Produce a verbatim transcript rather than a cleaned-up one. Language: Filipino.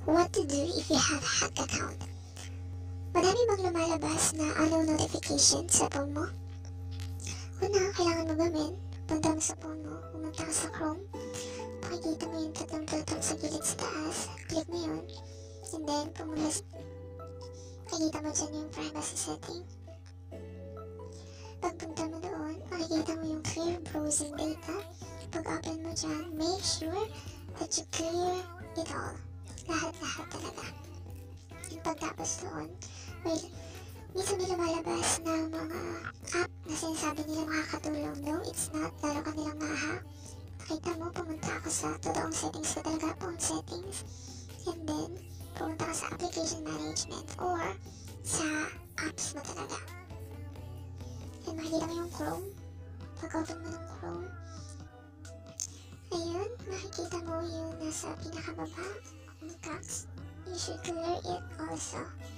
What to do if you have a hack account? Madami bang lumalabas na unknown notification sa phone mo? Una, kailangan mo gawin, punta mo sa phone mo, pumunta ka sa Chrome, makikita mo yung tatlong tutok sa gilid sa taas, click mo yun, and then pumunta sa... makikita mo dyan yung privacy setting. Pagpunta mo doon, makikita mo yung clear browsing data. Pag-open mo dyan, make sure that you clear it all. Lahat-lahat talaga. Yung pagtapos doon, well, minsan may lumalabas na mga app na sinasabi nila makakatulong. No, it's not. Lalo ka nilang maha. Nakita mo, pumunta ako sa totoong settings ko talaga, phone settings. And then, pumunta ka sa application management or sa apps mo talaga. And makikita mo yung Chrome. Pag-open mo ng Chrome, ayun, makikita mo yung nasa pinakababa. Tax, you should clear it also.